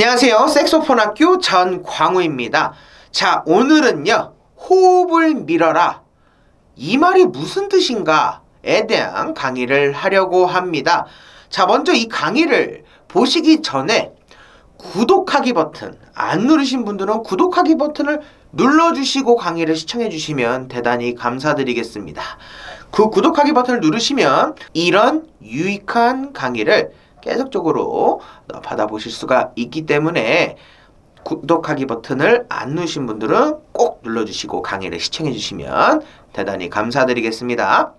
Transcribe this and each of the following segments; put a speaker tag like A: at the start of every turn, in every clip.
A: 안녕하세요. 색소폰 학교 전광우입니다. 자, 오늘은요, 호흡을 밀어라. 이 말이 무슨 뜻인가에 대한 강의를 하려고 합니다. 자, 먼저 이 강의를 보시기 전에 구독하기 버튼, 안 누르신 분들은 구독하기 버튼을 눌러주시고 강의를 시청해주시면 대단히 감사드리겠습니다. 그 구독하기 버튼을 누르시면 이런 유익한 강의를 계속적으로 받아보실 수가 있기 때문에 구독하기 버튼을 안 누르신 분들은 꼭 눌러주시고 강의를 시청해주시면 대단히 감사드리겠습니다.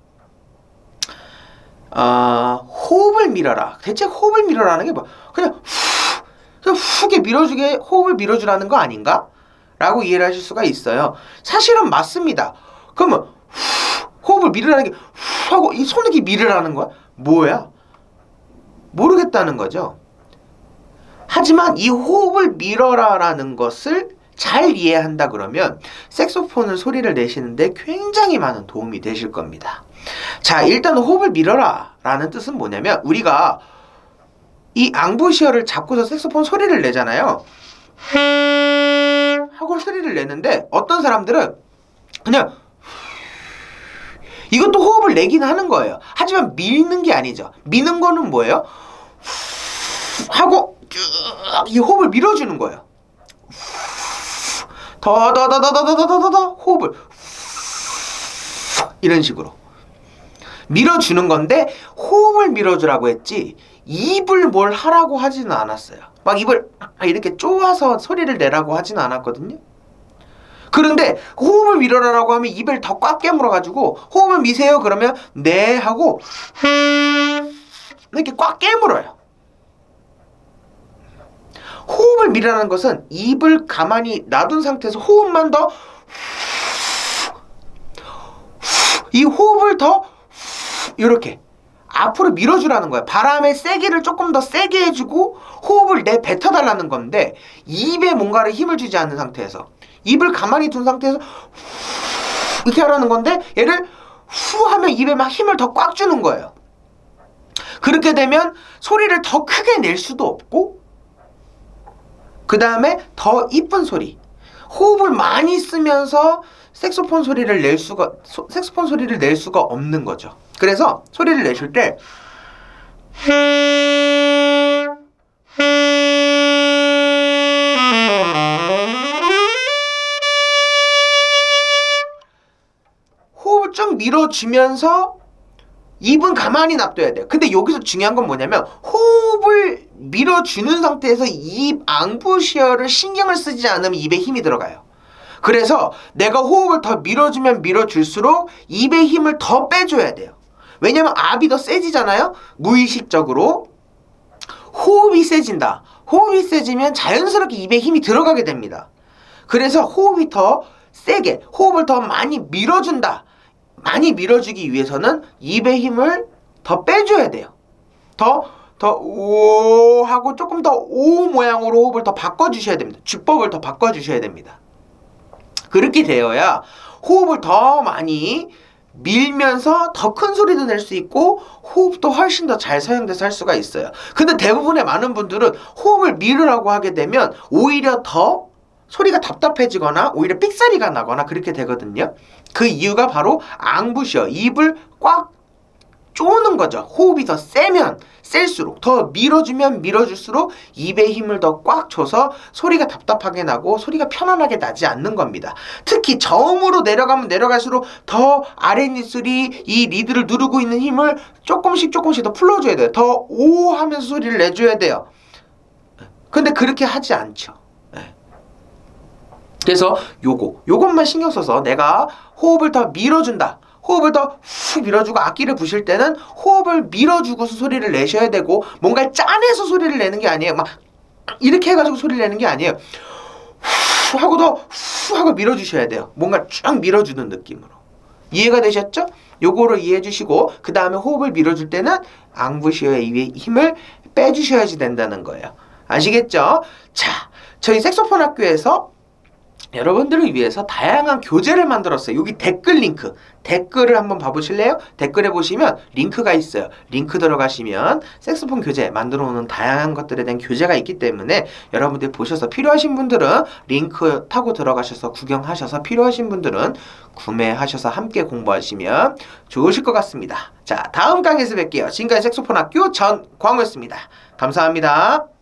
A: 호흡을 밀어라. 대체 호흡을 밀어라는 게 뭐야? 그냥 훅에 밀어주게 호흡을 밀어주라는 거 아닌가? 라고 이해를 하실 수가 있어요. 사실은 맞습니다. 그러면 호흡을 밀으라는 게 하고 이 손을 이렇게 밀으라는 거야? 뭐야? 모르겠다는 거죠. 하지만 이 호흡을 밀어라라는 것을 잘 이해한다 그러면 색소폰을 소리를 내시는데 굉장히 많은 도움이 되실 겁니다. 자, 일단 호흡을 밀어라 라는 뜻은 뭐냐면 우리가 이 앙부시어를 잡고서 색소폰 소리를 내잖아요. 하고 소리를 내는데 어떤 사람들은 그냥 이것도 호흡을 내긴 하는 거예요. 하지만 미는 게 아니죠. 미는 거는 뭐예요? 하고 쭉 이 호흡을 밀어주는 거예요. 더더더더더더더더 호흡을 이런 식으로 밀어주는 건데 호흡을 밀어주라고 했지 입을 뭘 하라고 하지는 않았어요. 막 입을 이렇게 쪼아서 소리를 내라고 하지는 않았거든요. 그런데 호흡을 밀어라라고 하면 입을 더 꽉 깨물어가지고 호흡을 미세요 그러면 네 하고 이렇게 꽉 깨물어요. 호흡을 밀으라는 것은 입을 가만히 놔둔 상태에서 호흡만 더 이 호흡을 더 이렇게 앞으로 밀어주라는 거예요. 바람의 세기를 조금 더 세게 해주고 호흡을 내뱉어달라는 건데 입에 뭔가를 힘을 주지 않는 상태에서 입을 가만히 둔 상태에서 이렇게 하라는 건데 얘를 후 하면 입에 막 힘을 더 꽉 주는 거예요. 그렇게 되면 소리를 더 크게 낼 수도 없고 그 다음에 더 이쁜 소리 호흡을 많이 쓰면서 색소폰 소리를 낼 수가 없는 거죠. 그래서 소리를 내실 때 호흡을 쭉 밀어주면서 입은 가만히 놔둬야 돼요. 근데 여기서 중요한 건 뭐냐면 호흡을 밀어주는 상태에서 입 앙부시어를 신경을 쓰지 않으면 입에 힘이 들어가요. 그래서 내가 호흡을 더 밀어주면 밀어줄수록 입에 힘을 더 빼줘야 돼요. 왜냐면 압이 더 세지잖아요. 무의식적으로 호흡이 세진다. 호흡이 세지면 자연스럽게 입에 힘이 들어가게 됩니다. 그래서 호흡이 더 세게 호흡을 더 많이 밀어준다. 많이 밀어주기 위해서는 입의 힘을 더 빼줘야 돼요. 더 오 하고 조금 더 오 모양으로 호흡을 더 바꿔주셔야 됩니다. 주법을 더 바꿔주셔야 됩니다. 그렇게 되어야 호흡을 더 많이 밀면서 더 큰 소리도 낼 수 있고 호흡도 훨씬 더 잘 사용돼서 할 수가 있어요. 근데 대부분의 많은 분들은 호흡을 밀으라고 하게 되면 오히려 더 소리가 답답해지거나 오히려 삑사리가 나거나 그렇게 되거든요. 그 이유가 바로 앙부시어, 입을 꽉 쪼는 거죠. 호흡이 더 세면 셀수록 더 밀어주면 밀어줄수록 입에 힘을 더 꽉 줘서 소리가 답답하게 나고 소리가 편안하게 나지 않는 겁니다. 특히 저음으로 내려가면 내려갈수록 더 아랫입술이 이 리드를 누르고 있는 힘을 조금씩 더 풀어줘야 돼요. 더 오 하면서 소리를 내줘야 돼요. 근데 그렇게 하지 않죠. 그래서 요것만 신경 써서 내가 호흡을 더 밀어준다. 호흡을 더 훅 밀어주고 악기를 부실 때는 호흡을 밀어주고서 소리를 내셔야 되고 뭔가 짜내서 소리를 내는 게 아니에요. 막 이렇게 해가지고 소리를 내는 게 아니에요. 후 하고 더 후 하고 밀어주셔야 돼요. 뭔가 쫙 밀어주는 느낌으로. 이해가 되셨죠? 요거를 이해해 주시고 그 다음에 호흡을 밀어줄 때는 앙부시어의 힘을 빼주셔야지 된다는 거예요. 아시겠죠? 자, 저희 색소폰 학교에서 여러분들을 위해서 다양한 교재를 만들었어요. 여기 댓글 링크, 댓글을 한번 봐보실래요? 댓글에 보시면 링크가 있어요. 링크 들어가시면 색소폰 교재 만들어 놓은 다양한 것들에 대한 교재가 있기 때문에 여러분들이 보셔서 필요하신 분들은 링크 타고 들어가셔서 구경하셔서 필요하신 분들은 구매하셔서 함께 공부하시면 좋으실 것 같습니다. 자, 다음 강의에서 뵐게요. 지금까지 색소폰 학교 전광호였습니다. 감사합니다.